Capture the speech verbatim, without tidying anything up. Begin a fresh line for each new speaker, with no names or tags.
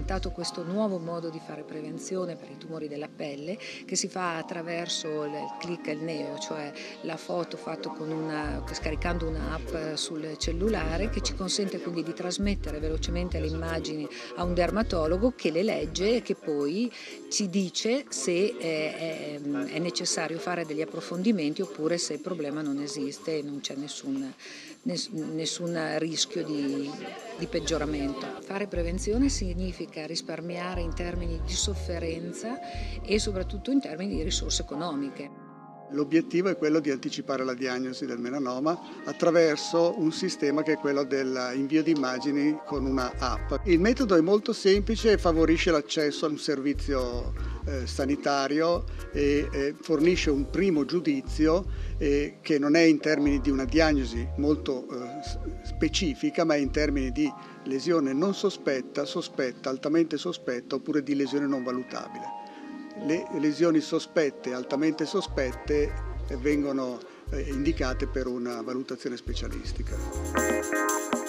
inventato questo nuovo modo di fare prevenzione per i tumori della pelle, che si fa attraverso il click e il neo, cioè la foto fatta con una, scaricando un'app sul cellulare, che ci consente quindi di trasmettere velocemente le immagini a un dermatologo che le legge e che poi ci dice se è, è necessario fare degli approfondimenti oppure se il problema non esiste e non c'è nessun, nessun rischio di, di peggioramento. Fare prevenzione significa risparmiare in termini di sofferenza e soprattutto in termini di risorse economiche.
L'obiettivo è quello di anticipare la diagnosi del melanoma attraverso un sistema che è quello dell'invio di immagini con una app. Il metodo è molto semplice e favorisce l'accesso a un servizio eh, sanitario e eh, fornisce un primo giudizio eh, che non è in termini di una diagnosi molto eh, specifica, ma è in termini di lesione non sospetta, sospetta, altamente sospetta oppure di lesione non valutabile. Le lesioni sospette, altamente sospette, vengono indicate per una valutazione specialistica.